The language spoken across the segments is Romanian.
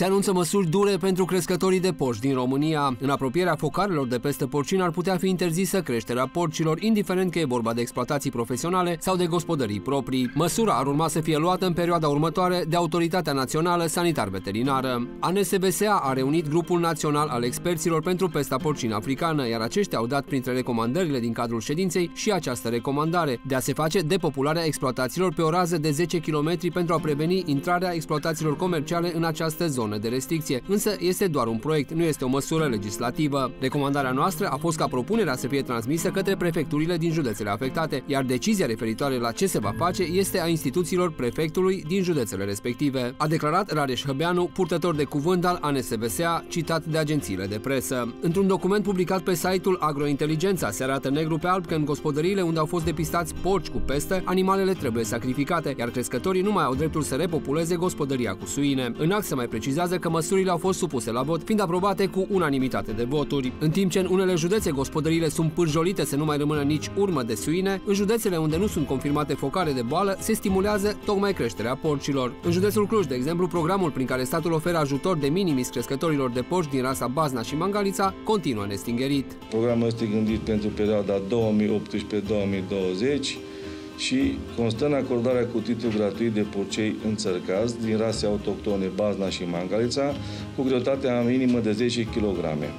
Se anunță măsuri dure pentru crescătorii de porci din România. În apropierea focarelor de pestă porcină ar putea fi interzisă creșterea porcilor, indiferent că e vorba de exploatații profesionale sau de gospodării proprii. Măsura ar urma să fie luată în perioada următoare de Autoritatea Națională Sanitar-Veterinară. ANSVSA a reunit grupul național al experților pentru pesta porcină africană, iar aceștia au dat printre recomandările din cadrul ședinței și această recomandare de a se face depopularea exploatațiilor pe o rază de 10 km pentru a preveni intrarea exploatațiilor comerciale în această zonă de restricție. Însă este doar un proiect, nu este o măsură legislativă. Recomandarea noastră a fost ca propunerea să fie transmisă către prefecturile din județele afectate, iar decizia referitoare la ce se va face este a instituțiilor prefectului din județele respective, a declarat Rareș Hăbeanu, purtător de cuvânt al ANSVSA, citat de agențiile de presă. Într-un document publicat pe site-ul Agrointeligența se arată negru pe alb că în gospodăriile unde au fost depistați porci cu pestă, animalele trebuie sacrificate, iar crescătorii nu mai au dreptul să repopuleze gospodăria cu suine. În act se mai precizează că măsurile au fost supuse la vot, fiind aprobate cu unanimitate de voturi. În timp ce în unele județe gospodăriile sunt pârjolite să nu mai rămână nici urmă de suine, în județele unde nu sunt confirmate focare de boală se stimulează tocmai creșterea porcilor. În județul Cluj, de exemplu, programul prin care statul oferă ajutor de minimis crescătorilor de porci din rasa Bazna și Mangalița continuă nestingerit. Programul este gândit pentru perioada 2018-2020 și constă în acordarea cu titlu gratuit de porcei înțărcați din rase autohtone Bazna și Mangalița cu greutatea minimă de 10 kg.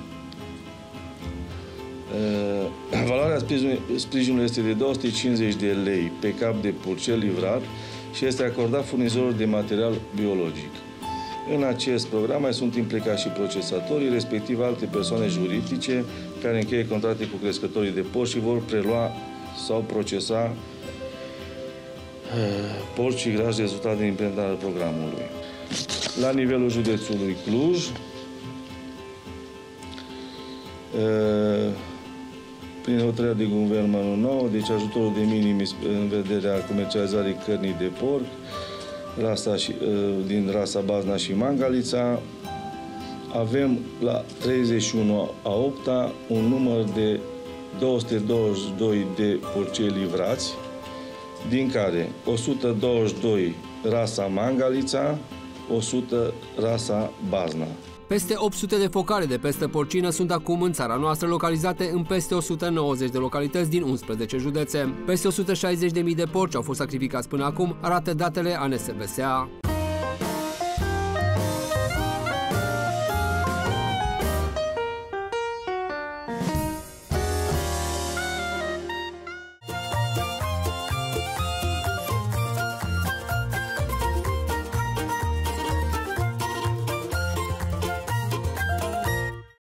Valoarea sprijinului este de 250 de lei pe cap de porcel livrat și este acordat furnizorilor de material biologic. În acest program mai sunt implicați și procesatorii, respectiv alte persoane juridice care încheie contracte cu crescătorii de porci și vor prelua sau procesa porci și grași rezultate din implementarea programului. La nivelul județului Cluj, prin hotărârea de guvernul nou, deci ajutorul de minimis în vederea comercializării cărnii de porc din rasa Bazna și Mangalița, avem la 31/8 un număr de 222 de porcei livrați, din care 122 rasa Mangalița, 100 rasa Bazna. Peste 800 de focare de pestă porcină sunt acum în țara noastră, localizate în peste 190 de localități din 11 județe. Peste 160.000 de porci au fost sacrificați până acum, arată datele ANSVSA.